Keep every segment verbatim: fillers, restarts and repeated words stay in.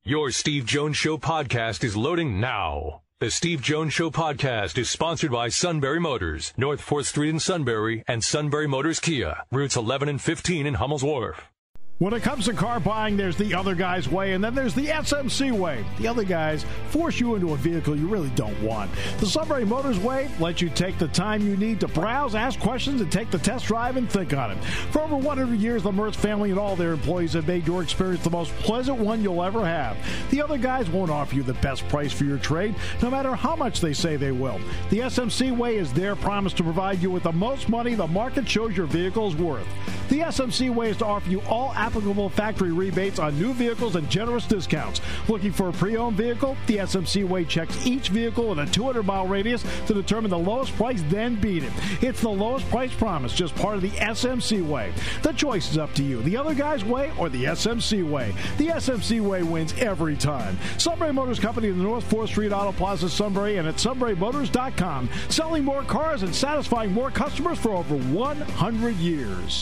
Your Steve Jones Show podcast is loading now. The Steve Jones Show podcast is sponsored by Sunbury Motors, North fourth Street in Sunbury, and Sunbury Motors Kia, routes eleven and fifteen in Hummel's Wharf. When it comes to car buying, there's the other guy's way, and then there's the S M C way. The other guys force you into a vehicle you really don't want. The Sunbury Motors way lets you take the time you need to browse, ask questions, and take the test drive and think on it. For over one hundred years, the Mertz family and all their employees have made your experience the most pleasant one you'll ever have. The other guys won't offer you the best price for your trade, no matter how much they say they will. The S M C way is their promise to provide you with the most money the market shows your vehicle is worth. The S M C way is to offer you all applicable factory rebates on new vehicles and generous discounts. Looking for a pre-owned vehicle? The S M C way checks each vehicle in a two hundred mile radius to determine the lowest price, then beat it. It's the lowest price promise, just part of the S M C way. The choice is up to you. The other guy's way or the S M C way. The S M C way wins every time. Sunbury Motors Company in the North fourth Street Auto Plaza, Sunbury, and at sunbury motors dot com. Selling more cars and satisfying more customers for over one hundred years.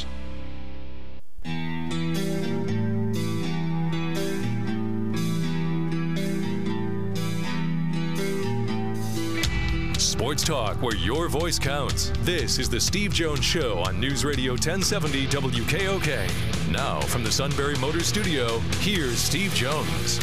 Sports talk where your voice counts. This is the Steve Jones Show on News Radio ten seventy W K O K. Now from the Sunbury Motors Studio, here's Steve Jones.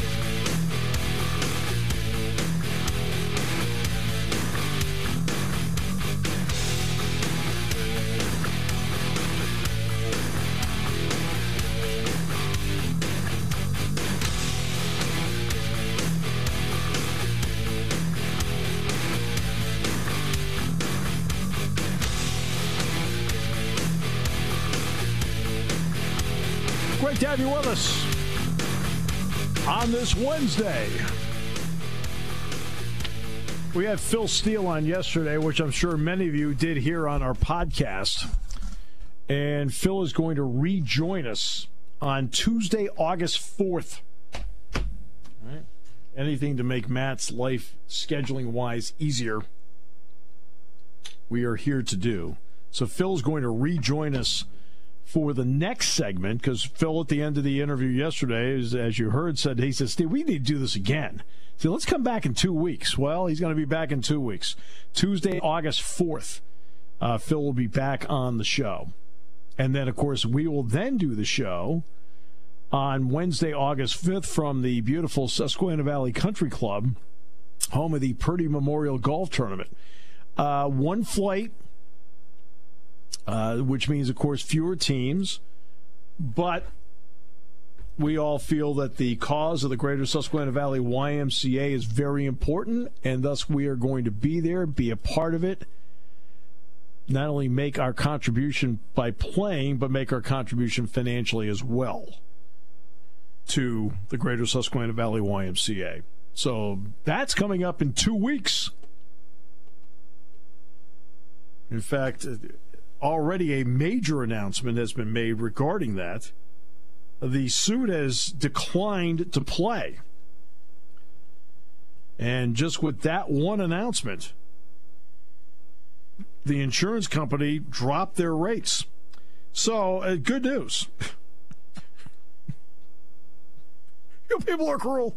Great to have you with us on this Wednesday. We had Phil Steele on yesterday, which I'm sure many of you did hear on our podcast. And Phil is going to rejoin us on Tuesday, August fourth. All right. Anything to make Matt's life scheduling-wise easier, we are here to do. So Phil's going to rejoin us for the next segment, because Phil at the end of the interview yesterday, as, as you heard, said, he said, Steve, we need to do this again. So let's come back in two weeks. Well, he's going to be back in two weeks. Tuesday, August fourth, uh, Phil will be back on the show. And then, of course, we will then do the show on Wednesday, August fifth from the beautiful Susquehanna Valley Country Club, home of the Purdy Memorial Golf Tournament. Uh, one flight, Uh, which means, of course, fewer teams. But we all feel that the cause of the Greater Susquehanna Valley Y M C A is very important, and thus we are going to be there, be a part of it, not only make our contribution by playing, but make our contribution financially as well to the Greater Susquehanna Valley Y M C A. So that's coming up in two weeks. In fact, already a major announcement has been made regarding that. The suit has declined to play. And just with that one announcement, the insurance company dropped their rates. So, uh, good news. You people are cruel.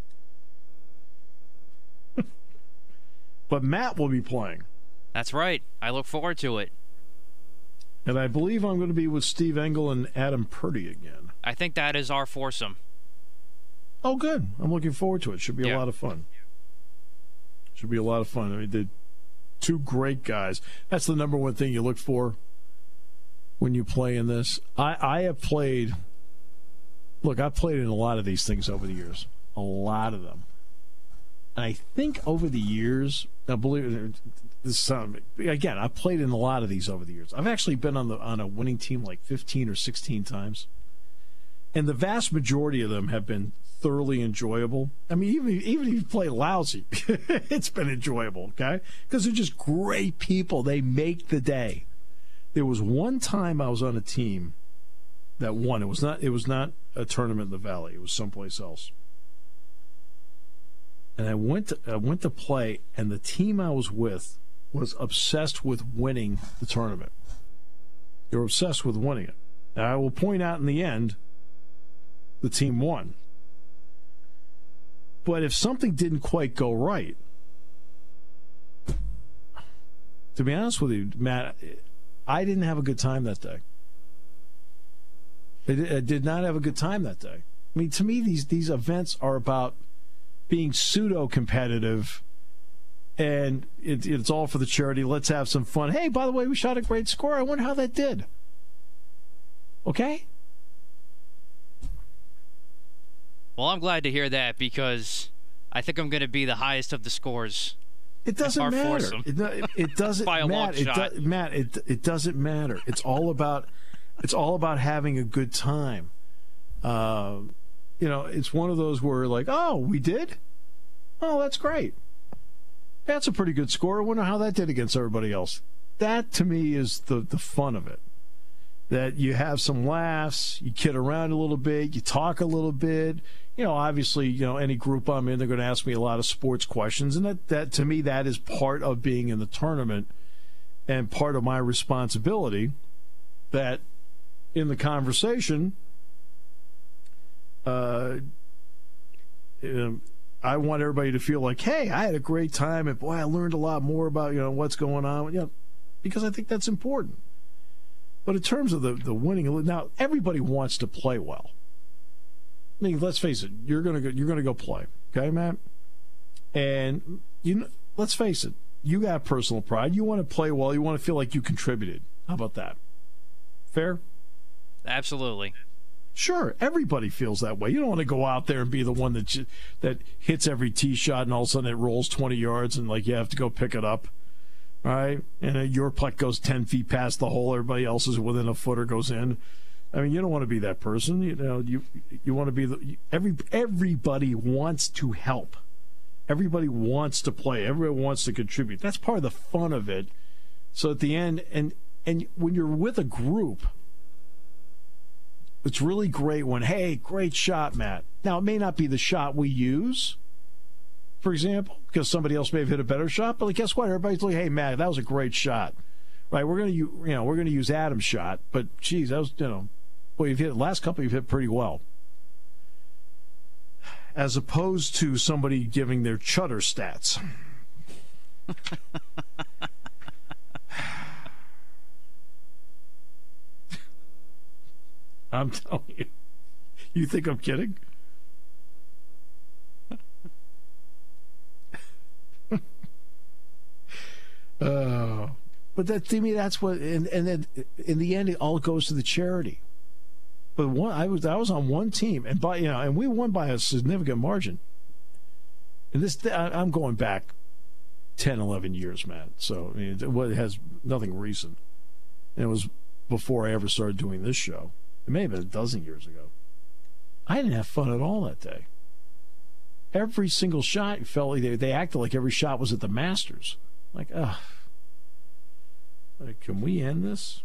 But Matt will be playing. That's right. I look forward to it. And I believe I'm going to be with Steve Engel and Adam Purdy again. I think that is our foursome. Oh, good. I'm looking forward to it. Should be yeah. a lot of fun. Should be a lot of fun. I mean, the two great guys. That's the number one thing you look for when you play in this. I, I have played, look, I've played in a lot of these things over the years. A lot of them. And I think over the years, I believe it, this sound again, I've played in a lot of these over the years. I've actually been on the on a winning team like fifteen or sixteen times. And the vast majority of them have been thoroughly enjoyable. I mean, even, even if you play lousy, it's been enjoyable, okay? Because they're just great people. They make the day. There was one time I was on a team that won. It was not it was not a tournament in the Valley. It was someplace else. And I went to, I went to play, and the team I was with was obsessed with winning the tournament. They were obsessed with winning it. Now, I will point out in the end, the team won. But if something didn't quite go right, to be honest with you, Matt, I didn't have a good time that day. I did not have a good time that day. I mean, to me, these these events are about being pseudo-competitive, and it, it's all for the charity. Let's have some fun. Hey, by the way, we shot a great score. I wonder how that did. Okay? Well, I'm glad to hear that because I think I'm going to be the highest of the scores. It doesn't matter. It, it, it doesn't By a Matt, long shot. It do, Matt, it it doesn't matter. It's all about it's all about having a good time. Uh, you know, it's one of those where like, oh, we did? Oh, that's great. That's a pretty good score. I wonder how that did against everybody else. That to me is the the fun of it. That you have some laughs, you kid around a little bit, you talk a little bit. You know, obviously, you know, any group I'm in, they're going to ask me a lot of sports questions. And that, that to me, that is part of being in the tournament and part of my responsibility that in the conversation, uh, you know, I want everybody to feel like, hey, I had a great time. And, boy, I learned a lot more about, you know, what's going on. You know, because I think that's important. But in terms of the, the winning, now, everybody wants to play well. I mean, let's face it. You're gonna go. You're gonna go play, okay, Matt? And you, know, let's face it. You got personal pride. You want to play well. You want to feel like you contributed. How about that? Fair? Absolutely. Sure. Everybody feels that way. You don't want to go out there and be the one that that hits every tee shot and all of a sudden it rolls twenty yards and like you have to go pick it up. All right, and uh, your putt goes ten feet past the hole. Everybody else is within a foot or goes in. I mean, you don't want to be that person. You know, you you want to be the every everybody wants to help. Everybody wants to play. Everybody wants to contribute. That's part of the fun of it. So at the end, and and when you're with a group, it's really great when, hey, great shot, Matt. Now it may not be the shot we use, for example, because somebody else may have hit a better shot. But like, guess what? Everybody's like, hey, Matt, that was a great shot. Right? We're gonna you know we're gonna use Adam's shot, but geez, that was you know. Well, you've hit the last couple. You've hit pretty well, as opposed to somebody giving their chutter stats. I'm telling you. You think I'm kidding? uh, but that to me, that's what, and, and then in the end, it all goes to the charity. But one, I was I was on one team, and by you know, and we won by a significant margin. And this, I'm going back ten, eleven years, Matt. So I mean, it has nothing recent. And it was before I ever started doing this show. It may have been a dozen years ago. I didn't have fun at all that day. Every single shot felt like they, they acted like every shot was at the Masters. Like, ugh. Like, can we end this?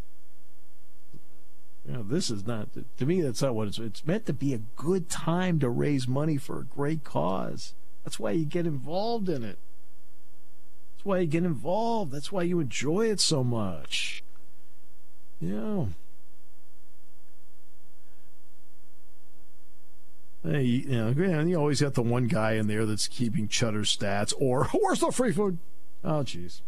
You know, this is not, to me, that's not what it's, it's meant to be a good time to raise money for a great cause. That's why you get involved in it. That's why you get involved. That's why you enjoy it so much. You know. Hey, you know, you always got the one guy in there that's keeping chutter stats, or, where's the free food? Oh, jeez.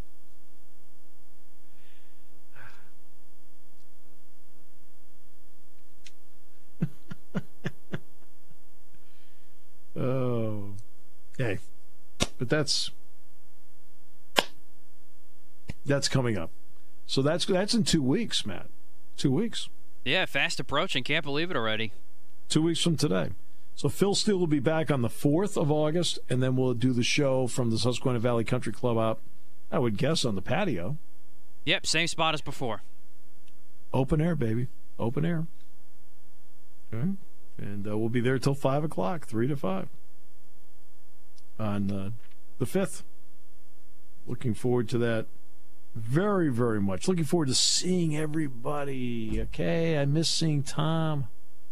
Oh, hey, but that's that's coming up. So that's that's in two weeks, Matt. Two weeks. Yeah, fast approaching. Can't believe it already. Two weeks from today. So Phil Steele will be back on the fourth of August, and then we'll do the show from the Susquehanna Valley Country Club out, I would guess, on the patio. Yep, same spot as before. Open air, baby. Open air. Okay. And uh, we'll be there till five o'clock, three to five, on uh, the fifth. Looking forward to that very, very much. Looking forward to seeing everybody. Okay, I miss seeing Tom.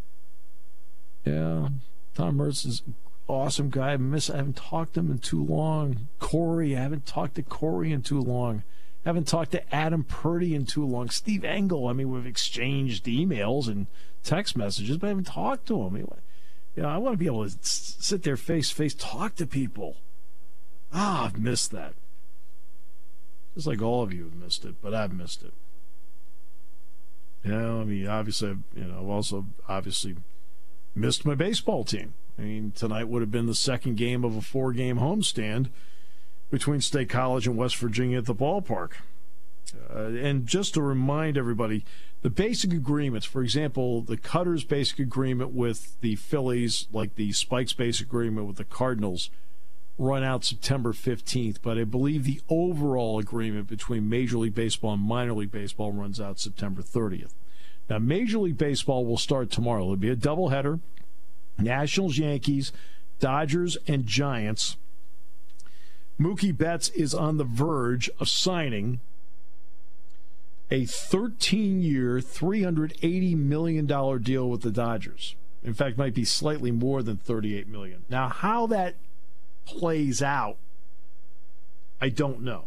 Yeah, Tom Mertz is an awesome guy. I miss. I haven't talked to him in too long. Corey, I haven't talked to Corey in too long. I haven't talked to Adam Purdy in too long. Steve Engel, I mean, we've exchanged emails and text messages, but I haven't talked to him. You know, I want to be able to sit there face to face, talk to people. Ah, I've missed that. Just like all of you have missed it, but I've missed it. You know, I mean, obviously, I've, you know, I've also obviously missed my baseball team. I mean, tonight would have been the second game of a four-game homestand between State College and West Virginia at the ballpark. Uh, and just to remind everybody, the basic agreements, for example, the Cutters' basic agreement with the Phillies, like the Spikes' basic agreement with the Cardinals, run out September fifteenth. But I believe the overall agreement between Major League Baseball and Minor League Baseball runs out September thirtieth. Now, Major League Baseball will start tomorrow. It'll be a doubleheader. Nationals, Yankees, Dodgers, and Giants. Mookie Betts is on the verge of signing a thirteen-year, three hundred eighty million dollars deal with the Dodgers. In fact, might be slightly more than thirty-eight million dollars. Now, how that plays out, I don't know.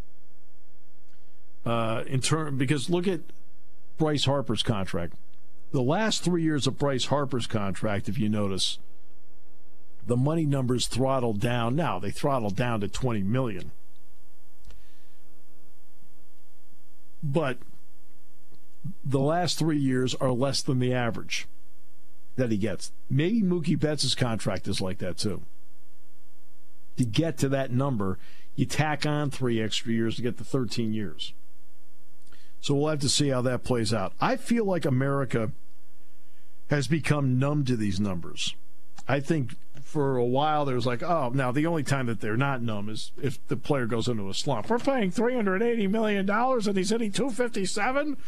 Uh, in term, because look at Bryce Harper's contract. The last three years of Bryce Harper's contract, if you notice, the money numbers throttled down. Now they throttled down to twenty million dollars. But the last three years are less than the average that he gets. Maybe Mookie Betts' contract is like that too. To get to that number, you tack on three extra years to get to thirteen years. So we'll have to see how that plays out. I feel like America has become numb to these numbers. I think for a while there was like, oh, now the only time that they're not numb is if the player goes into a slump. We're paying three hundred eighty million dollars and he's hitting two fifty-seven?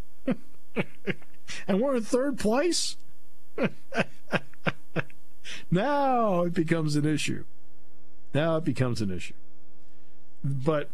And we're in third place? Now it becomes an issue. Now it becomes an issue. But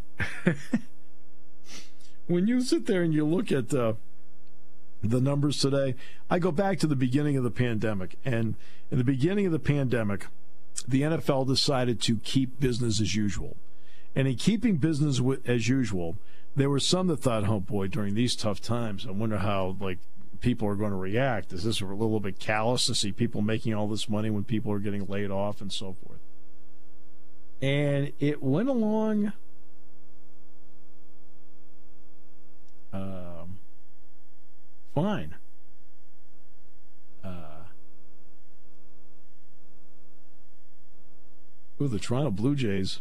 when you sit there and you look at uh, the numbers today, I go back to the beginning of the pandemic. And in the beginning of the pandemic, the N F L decided to keep business as usual. And in keeping business as usual, there were some that thought, oh boy, during these tough times, I wonder how like people are going to react. Is this a little bit callous to see people making all this money when people are getting laid off and so forth? And it went along um, fine. Uh, ooh, the Toronto Blue Jays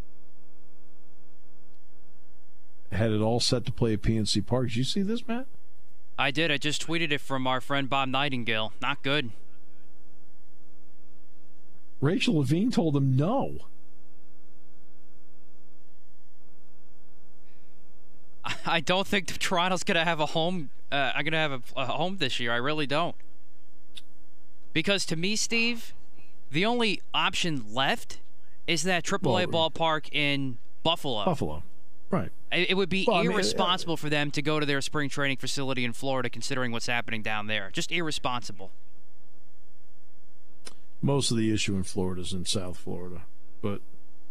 had it all set to play at P N C Park. Did you see this, Matt? I did. I just tweeted it from our friend Bob Nightingale. Not good. Rachel Levine told him no. I don't think Toronto's going to have a home. Uh, I'm going to have a, a home this year. I really don't. Because to me, Steve, the only option left is that triple A well, ballpark in Buffalo. Buffalo, right. It, it would be well, irresponsible I mean, uh, for them to go to their spring training facility in Florida, considering what's happening down there. Just irresponsible. Most of the issue in Florida is in South Florida, but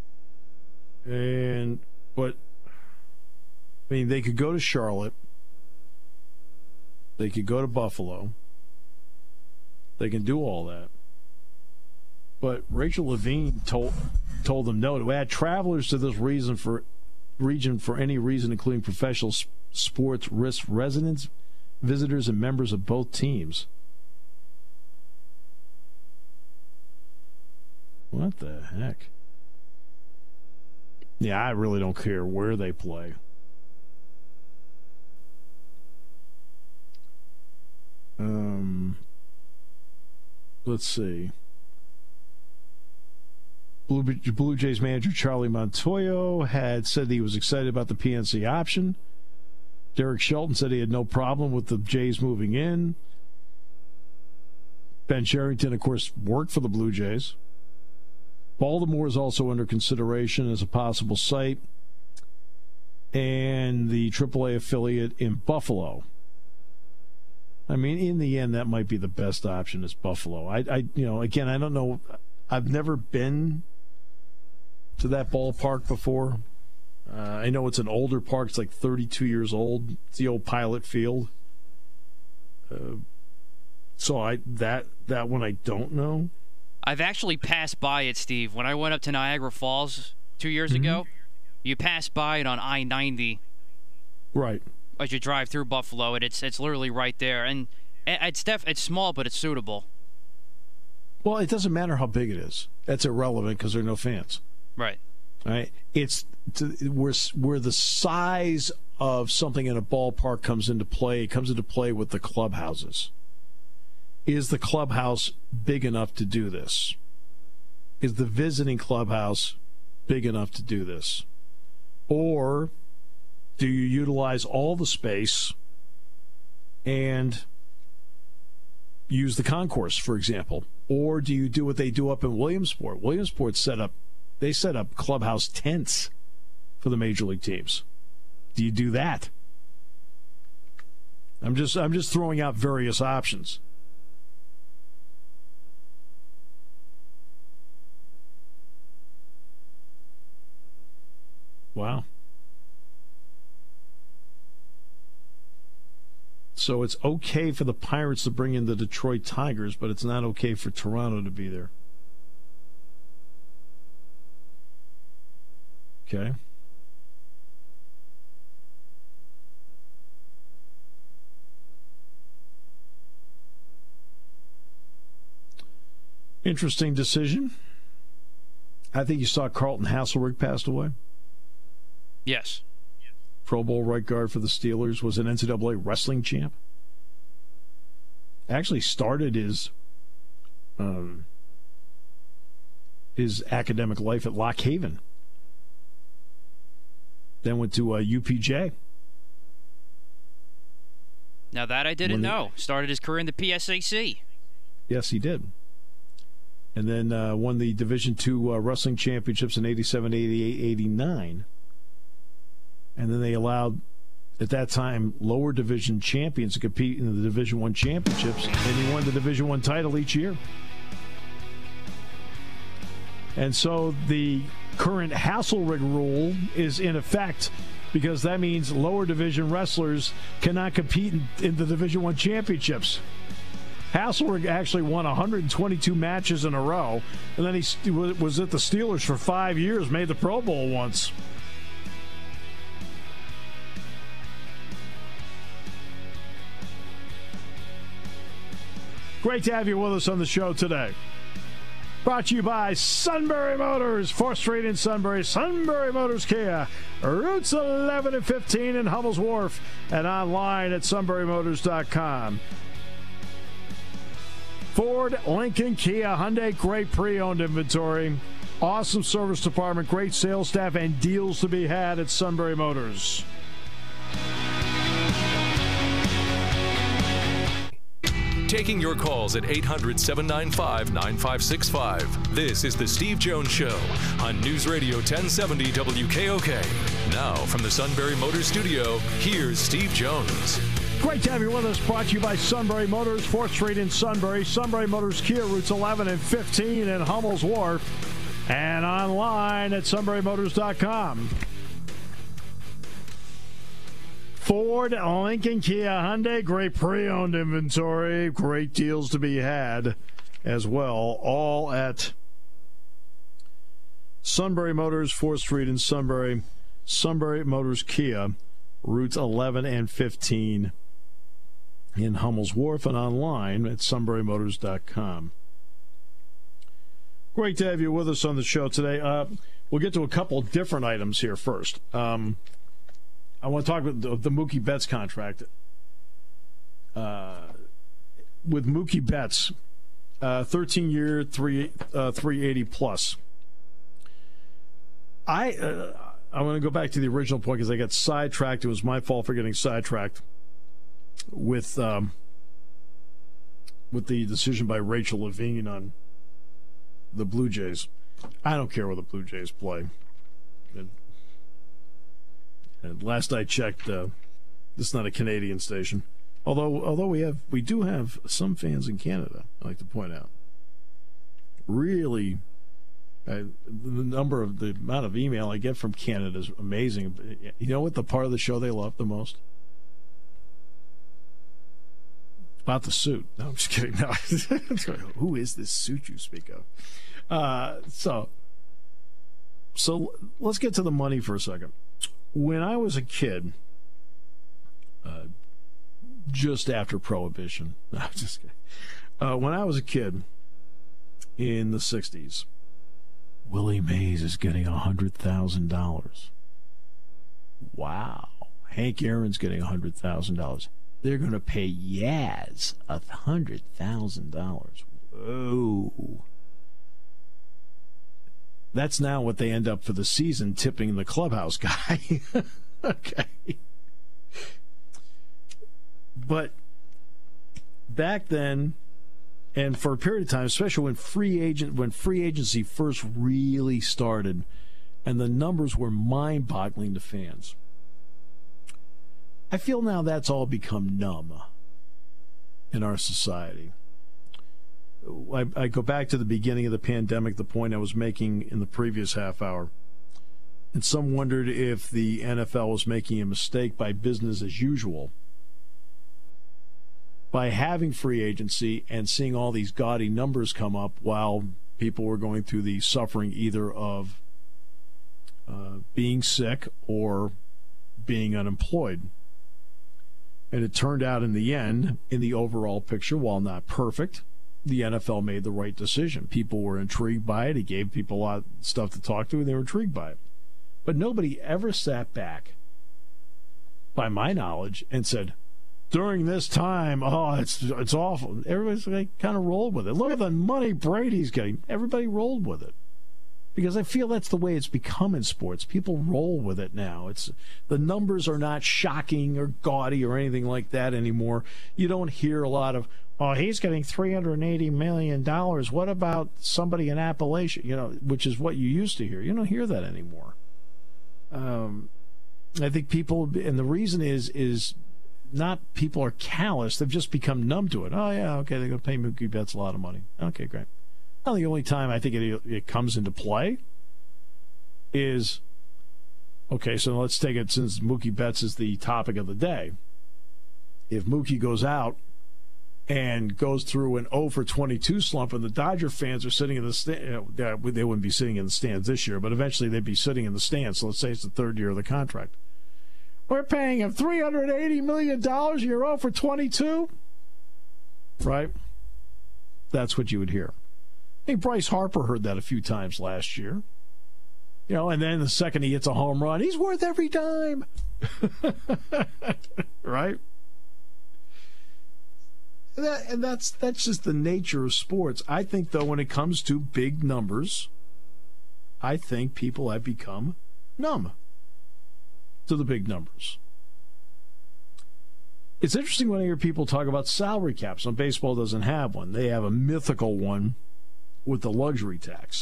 and but. I mean, they could go to Charlotte. They could go to Buffalo. They can do all that. But Rachel Levine told told them no to add travelers to this reason for region for any reason, including professional sports, risk residents, visitors, and members of both teams. What the heck? Yeah, I really don't care where they play. Um, let's see. Blue, Blue Jays manager Charlie Montoyo had said he was excited about the P N C option. Derek Shelton said he had no problem with the Jays moving in. Ben Cherington, of course, worked for the Blue Jays. Baltimore is also under consideration as a possible site. And the triple A affiliate in Buffalo. I mean, in the end, that might be the best option is Buffalo. I, I, you know, again, I don't know. I've never been to that ballpark before. Uh, I know it's an older park. It's like thirty-two years old. It's the old Pilot Field. Uh, so I that that one I don't know. I've actually passed by it, Steve. When I went up to Niagara Falls two years Mm-hmm. ago, you pass by it on I ninety. Right. As you drive through Buffalo, and it's it's literally right there. And it's def- it's small, but it's suitable. Well, it doesn't matter how big it is. That's irrelevant because there are no fans. Right. Right. It's to, where where the size of something in a ballpark comes into play. It comes into play with the clubhouses. Is the clubhouse big enough to do this? Is the visiting clubhouse big enough to do this? Or do you utilize all the space and use the concourse, for example? Or do you do what they do up in Williamsport? Williamsport set up, they set up clubhouse tents for the major league teams. Do you do that? I'm just I'm just throwing out various options. Wow. So it's okay for the Pirates to bring in the Detroit Tigers, but it's not okay for Toronto to be there. Okay. Interesting decision. I think you saw Carlton Hasselrig passed away. Yes. Pro Bowl right guard for the Steelers, was an N C double A wrestling champ. Actually started his um, his academic life at Lock Haven. Then went to uh, U P J. Now that I didn't know. Started his career in the P S A C. Yes, he did. And then uh, won the Division two uh, wrestling championships in eighty-seven, eighty-eight, eighty-nine. And then they allowed, at that time, lower division champions to compete in the Division One championships, and he won the Division One title each year. And so the current Hasselrig rule is in effect, because that means lower division wrestlers cannot compete in, in the Division One championships. Hasselrig actually won one hundred twenty-two matches in a row, and then he was at the Steelers for five years, made the Pro Bowl once. Great to have you with us on the show today. Brought to you by Sunbury Motors, fourth Street in Sunbury, Sunbury Motors Kia, routes eleven and fifteen in Hummel's Wharf, and online at sunbury motors dot com. Ford, Lincoln, Kia, Hyundai, great pre-owned inventory, awesome service department, great sales staff, and deals to be had at Sunbury Motors. Taking your calls at eight hundred, seven nine five, nine five six five. This is The Steve Jones Show on News Radio ten seventy W K O K. Now, from the Sunbury Motors Studio, here's Steve Jones. Great to have you with us. Brought to you by Sunbury Motors, fourth Street in Sunbury. Sunbury Motors Kia, routes eleven and fifteen in Hummel's Wharf. And online at sunbury motors dot com. Ford, Lincoln, Kia, Hyundai, great pre-owned inventory, great deals to be had as well, all at Sunbury Motors, fourth Street in Sunbury, Sunbury Motors Kia, routes eleven and fifteen in Hummel's Wharf, and online at sunbury motors dot com. Great to have you with us on the show today. Uh, we'll get to a couple different items here first. Um, I want to talk about the, the Mookie Betts contract. Uh, with Mookie Betts, uh, thirteen-year, three uh, three eighty plus. I uh, I want to go back to the original point because I got sidetracked. It was my fault for getting sidetracked with um, with the decision by Rachel Levine on the Blue Jays. I don't care where the Blue Jays play. And, and last I checked, uh, this is not a Canadian station. Although, although we have, we do have some fans in Canada. I like to point out. Really, uh, the number of the amount of email I get from Canada is amazing. You know what the part of the show they love the most? About the suit. No, I'm just kidding. No. Who is this suit you speak of? Uh, so, so let's get to the money for a second. When I was a kid, uh, just after Prohibition, no, I'm just kidding. Uh, when I was a kid in the sixties, Willie Mays is getting one hundred thousand dollars. Wow. Hank Aaron's getting one hundred thousand dollars. They're going to pay Yaz one hundred thousand dollars. Whoa. That's now what they end up for the season tipping the clubhouse guy. Okay. But back then, and for a period of time, especially when free agent when free agency first really started, and the numbers were mind-boggling to fans, I feel now that's all become numb in our society. I, I go back to the beginning of the pandemic, the point I was making in the previous half hour. And some wondered if the N F L was making a mistake by business as usual, by having free agency and seeing all these gaudy numbers come up while people were going through the suffering either of uh, being sick or being unemployed. And it turned out in the end, in the overall picture, while not perfect, the N F L made the right decision. People were intrigued by it. It gave people a lot of stuff to talk to, and they were intrigued by it. But nobody ever sat back, by my knowledge, and said, during this time, oh, it's it's awful. Everybody's like, kind of rolled with it. Look at the money Brady's getting. Everybody rolled with it. Because I feel that's the way it's become in sports. People roll with it now. It's the numbers are not shocking or gaudy or anything like that anymore. You don't hear a lot of, oh, he's getting three hundred eighty million dollars. What about somebody in Appalachia? You know, which is what you used to hear. You don't hear that anymore. Um, I think people, and the reason is is not people are callous. They've just become numb to it. Oh, yeah, okay, they're going to pay Mookie Betts a lot of money. Okay, great. Well, the only time I think it, it comes into play is, okay, so let's take it since Mookie Betts is the topic of the day. If Mookie goes out and goes through an oh for twenty-two slump and the Dodger fans are sitting in the stands, you know, they wouldn't be sitting in the stands this year, but eventually they'd be sitting in the stands. So let's say it's the third year of the contract. We're paying him three hundred eighty million dollars, you're oh for twenty-two? Right? That's what you would hear. I think Bryce Harper heard that a few times last year. You know, and then the second he hits a home run, he's worth every dime. Right? And, that, and that's that's just the nature of sports. I think, though, when it comes to big numbers, I think people have become numb to the big numbers. It's interesting when I hear people talk about salary caps. Now, baseball doesn't have one. They have a mythical one with the luxury tax.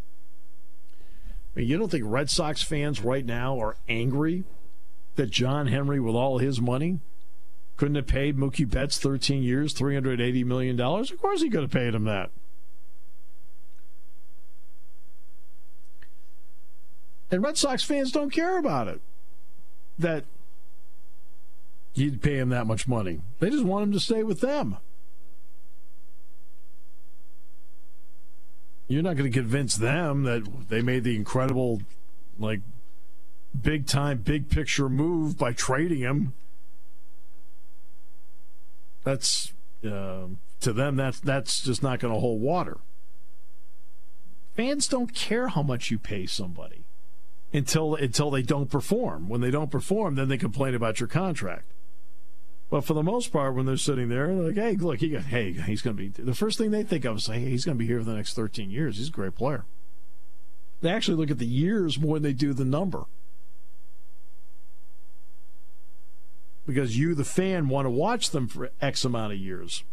I mean, you don't think Red Sox fans right now are angry that John Henry, with all his money, couldn't have paid Mookie Betts thirteen years, three hundred eighty million dollars? Of course he could have paid him that. And Red Sox fans don't care about it, that you'd pay him that much money. They just want him to stay with them. You're not going to convince them that they made the incredible, like, big-time, big-picture move by trading him. That's, uh, to them, that's, that's just not going to hold water. Fans don't care how much you pay somebody until until they don't perform. When they don't perform, then they complain about your contract. But for the most part, when they're sitting there, they're like, hey, look, he got, hey, he's going to be, the first thing they think of is, hey, he's going to be here for the next thirteen years. He's a great player. They actually look at the years more than they do the number. Because you, the fan, want to watch them for X amount of years.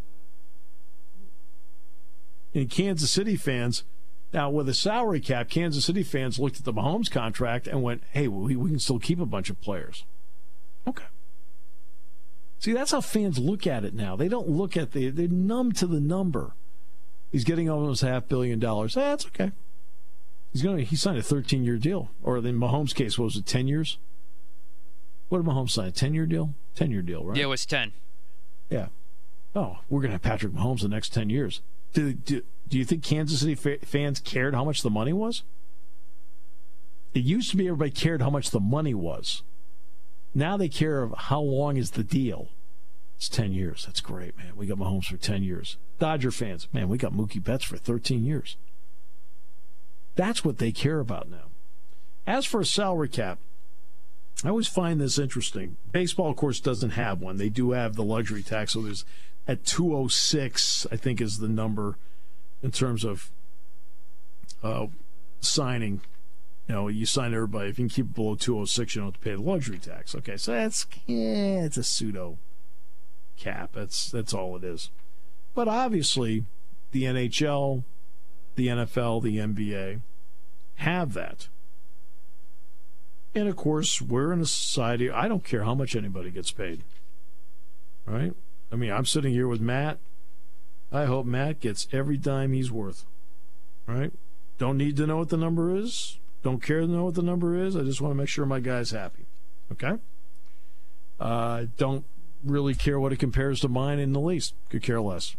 And Kansas City fans, now with a salary cap, Kansas City fans looked at the Mahomes contract and went, hey, well, we, we can still keep a bunch of players. Okay. See, that's how fans look at it now. They don't look at the, they're numb to the number. He's getting almost half billion dollars. Eh, that's okay. He's going to, he signed a thirteen-year deal. Or in Mahomes' case, what was it, ten years? What did Mahomes sign? A ten-year deal? ten-year deal, right? Yeah, it was ten. Yeah. oh, we're going to have Patrick Mahomes the next ten years. Do, do, do you think Kansas City fa- fans cared how much the money was? It used to be everybody cared how much the money was. Now they care of how long is the deal. It's ten years. That's great, man. We got Mahomes for ten years. Dodger fans, man, we got Mookie Betts for thirteen years. That's what they care about now. As for a salary cap, I always find this interesting. Baseball, of course, doesn't have one. They do have the luxury tax, so there's at two oh six, I think is the number in terms of uh, signing. You know, you sign everybody. If you can keep it below two oh six, you don't have to pay the luxury tax. Okay, so that's yeah, it's a pseudo cap. That's that's all it is. But obviously, the N H L, the N F L, the N B A have that. And of course, we're in a society, I don't care how much anybody gets paid. Right? I mean, I'm sitting here with Matt. I hope Matt gets every dime he's worth. Right? Don't need to know what the number is. Don't care to know what the number is. I just want to make sure my guy's happy. Okay? Uh, don't really care what it compares to mine in the least. Could care less.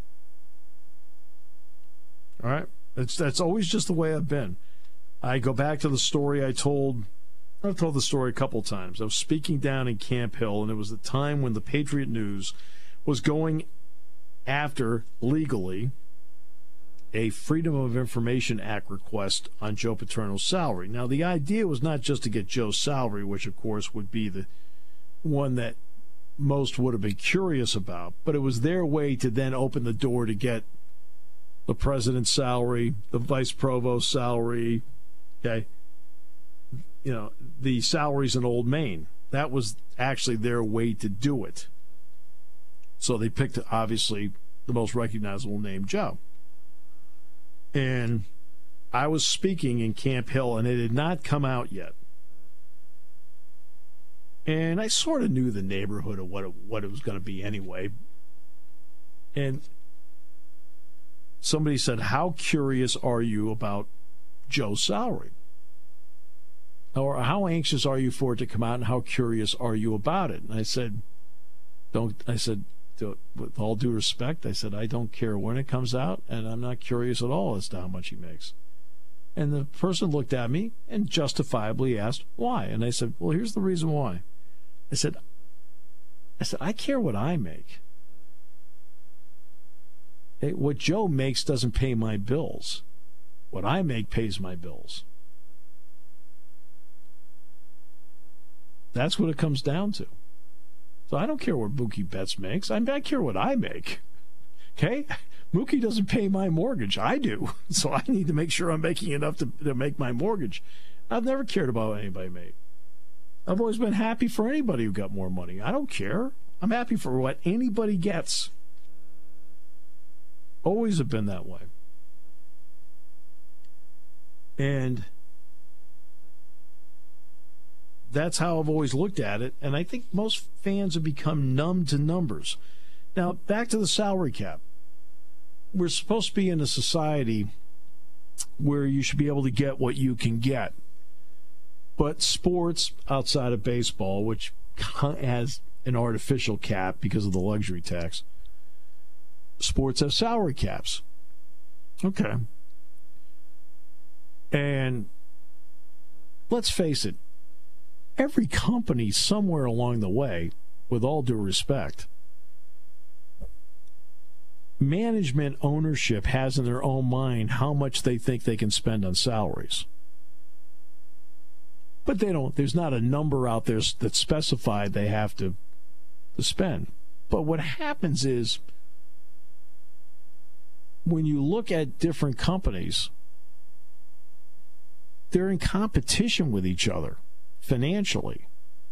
All right? That's, that's always just the way I've been. I go back to the story I told. I've told the story a couple times. I was speaking down in Camp Hill, and it was the time when the Patriot News was going after, legally, a Freedom of Information Act request on Joe Paterno's salary. Now, the idea was not just to get Joe's salary, which, of course, would be the one that most would have been curious about, but it was their way to then open the door to get the president's salary, the vice provost's salary, okay, you know, the salaries in Old Main. That was actually their way to do it. So they picked, obviously, the most recognizable name, Joe. And I was speaking in Camp Hill, and it had not come out yet. And I sort of knew the neighborhood of what it, what it was going to be anyway. And somebody said, how curious are you about Joe's salary? Or how anxious are you for it to come out, and how curious are you about it? And I said, don't, I said, with all due respect, I said, I don't care when it comes out, and I'm not curious at all as to how much he makes. And the person looked at me and justifiably asked, why? And I said, well, here's the reason why. I said, I said, I care what I make. Hey, what Joe makes doesn't pay my bills. What I make pays my bills. That's what it comes down to. So I don't care what Mookie Betts makes. I, mean, I care what I make. Okay? Mookie doesn't pay my mortgage. I do. So I need to make sure I'm making enough to, to make my mortgage. I've never cared about what anybody made. I've always been happy for anybody who got more money. I don't care. I'm happy for what anybody gets. Always have been that way. And that's how I've always looked at it, and I think most fans have become numb to numbers. Now, back to the salary cap. We're supposed to be in a society where you should be able to get what you can get. But sports outside of baseball, which has an artificial cap because of the luxury tax, sports have salary caps. Okay. And let's face it, every company somewhere along the way, with all due respect, management ownership has in their own mind how much they think they can spend on salaries. But they don't, there's not a number out there that's specified they have to, to spend. But what happens is, when you look at different companies, they're in competition with each other financially.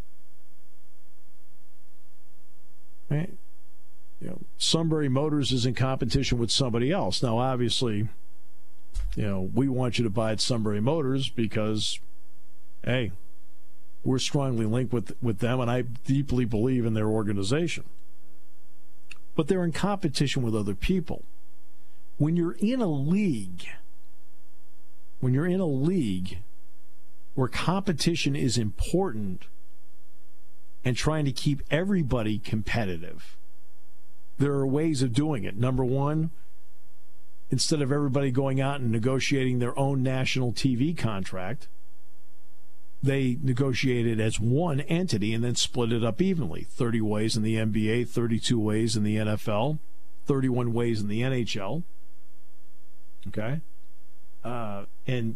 Right? You know, Sunbury Motors is in competition with somebody else. Now, obviously, you know, we want you to buy at Sunbury Motors because, hey, we're strongly linked with, with them, and I deeply believe in their organization. But they're in competition with other people. When you're in a league, when you're in a league where competition is important and trying to keep everybody competitive, there are ways of doing it. Number one, instead of everybody going out and negotiating their own national T V contract, they negotiated as one entity and then split it up evenly. thirty ways in the N B A, thirty-two ways in the N F L, thirty-one ways in the N H L. Okay? Uh, and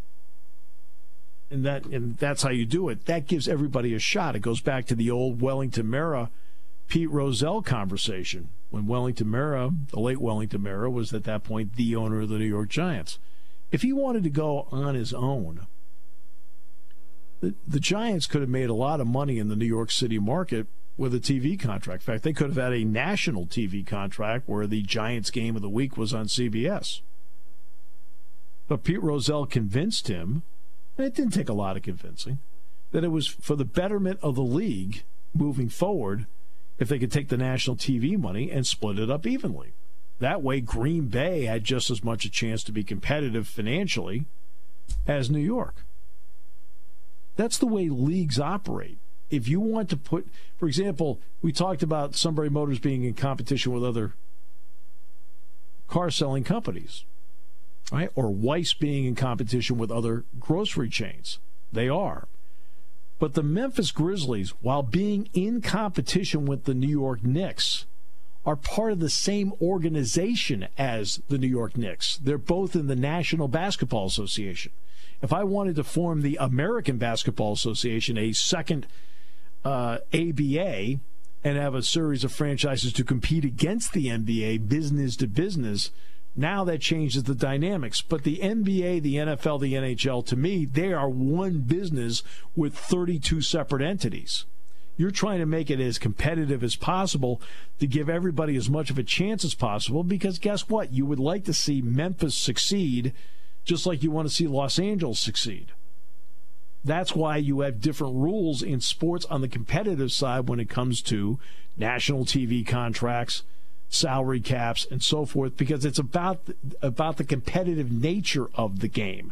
and that and that's how you do it. That gives everybody a shot. It goes back to the old Wellington Mara, Pete Rozelle conversation. When Wellington Mara, the late Wellington Mara, was at that point the owner of the New York Giants. If he wanted to go on his own, The, the Giants could have made a lot of money in the New York City market with a T V contract. In fact, they could have had a national T V contract where the Giants game of the week was on C B S. But Pete Rozelle convinced him, and it didn't take a lot of convincing, that it was for the betterment of the league moving forward if they could take the national T V money and split it up evenly. That way, Green Bay had just as much a chance to be competitive financially as New York. That's the way leagues operate. If you want to put, for example, we talked about Sunbury Motors being in competition with other car-selling companies, right? Or Weiss being in competition with other grocery chains. They are. But the Memphis Grizzlies, while being in competition with the New York Knicks, are part of the same organization as the New York Knicks. They're both in the National Basketball Association. If I wanted to form the American Basketball Association, a second uh, A B A, and have a series of franchises to compete against the N B A, business to business, now that changes the dynamics. But the N B A, the N F L, the N H L, to me, they are one business with thirty-two separate entities. You're trying to make it as competitive as possible to give everybody as much of a chance as possible, because guess what? You would like to see Memphis succeed just like you want to see Los Angeles succeed. That's why you have different rules in sports on the competitive side when it comes to national T V contracts, salary caps, and so forth, because it's about, about the competitive nature of the game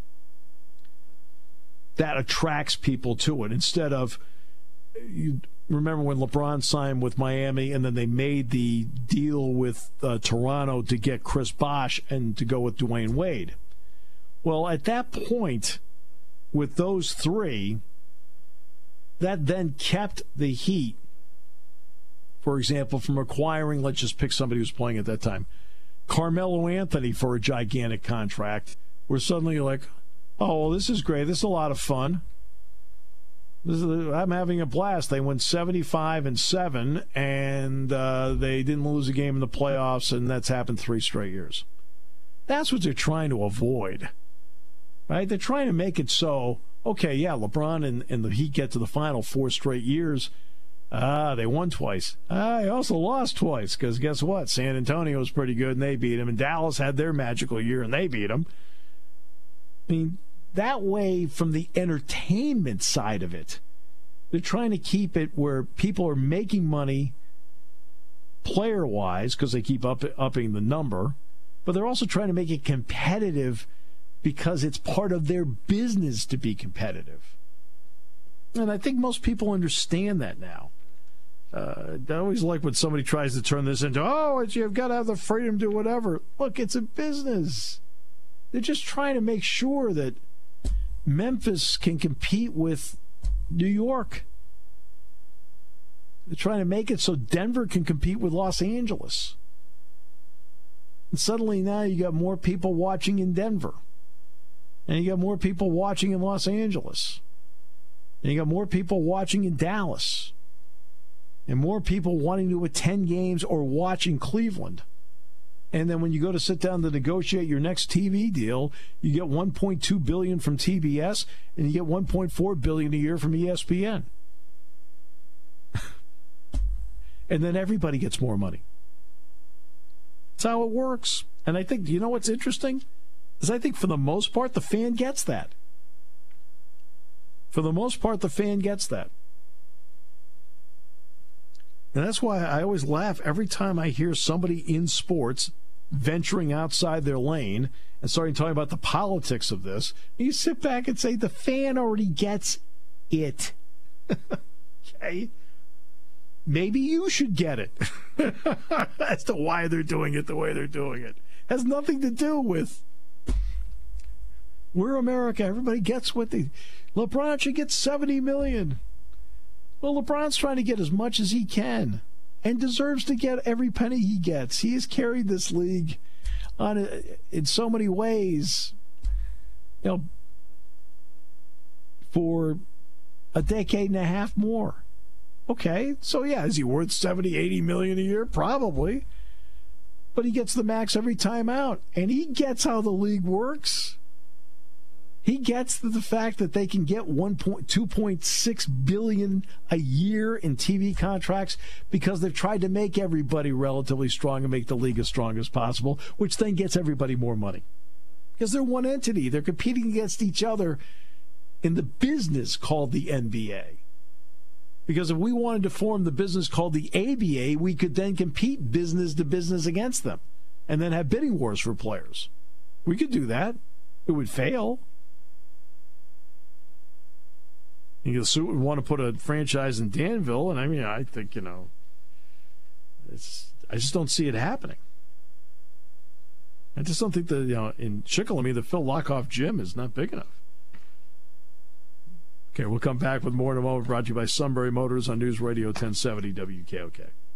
that attracts people to it. Instead of, you remember when LeBron signed with Miami and then they made the deal with uh, Toronto to get Chris Bosh and to go with Dwayne Wade. Well, at that point, with those three, that then kept the Heat, for example, from acquiring, let's just pick somebody who's playing at that time, Carmelo Anthony for a gigantic contract, where suddenly you're like, oh, well, this is great. This is a lot of fun. This is, I'm having a blast. They went seventy-five and seven, and uh, they didn't lose a game in the playoffs, and that's happened three straight years. That's what they're trying to avoid. Right? They're trying to make it so, okay, yeah, LeBron and, and the Heat get to the final four straight years. Ah, they won twice. Ah, they also lost twice, because guess what? San Antonio was pretty good, and they beat them. And Dallas had their magical year, and they beat them. I mean, that way, from the entertainment side of it, they're trying to keep it where people are making money player-wise, because they keep up, upping the number, but they're also trying to make it competitive because it's part of their business to be competitive. And I think most people understand that now. Uh, I always like when somebody tries to turn this into, oh, it's, you've got to have the freedom to do whatever. Look, it's a business. They're just trying to make sure that Memphis can compete with New York. They're trying to make it so Denver can compete with Los Angeles. And suddenly now you got more people watching in Denver. And you got more people watching in Los Angeles. And you got more people watching in Dallas. And more people wanting to attend games or watch in Cleveland. And then when you go to sit down to negotiate your next T V deal, you get one point two billion dollars from T B S and you get one point four billion dollars a year from E S P N. And then everybody gets more money. That's how it works. And I think, you know what's interesting? Is I think for the most part, the fan gets that. For the most part, the fan gets that. And that's why I always laugh every time I hear somebody in sports venturing outside their lane and starting talking about the politics of this. You sit back and say, the fan already gets it. Okay? maybe you should get it. As to why they're doing it the way they're doing it. Has nothing to do with we're America. Everybody gets what they... LeBron should get seventy million dollars. Well, LeBron's trying to get as much as he can and deserves to get every penny he gets. He has carried this league on a, in so many ways, you know, for a decade and a half more. Okay, so yeah, is he worth seventy, eighty million a year? Probably. But he gets the max every time out, and he gets how the league works. He gets the, the fact that they can get one point two point six billion dollars a year in T V contracts because they've tried to make everybody relatively strong and make the league as strong as possible, which then gets everybody more money. Because they're one entity. They're competing against each other in the business called the N B A. Because if we wanted to form the business called the A B A, we could then compete business to business against them and then have bidding wars for players. We could do that. It would fail. You would want to put a franchise in Danville, and I mean, I think, you know, it's. I just don't see it happening. I just don't think that, you know, in Chickalamy, the Phil Lockoff gym is not big enough. Okay, we'll come back with more in a moment, brought to you by Sunbury Motors on News Radio ten seventy W K O K.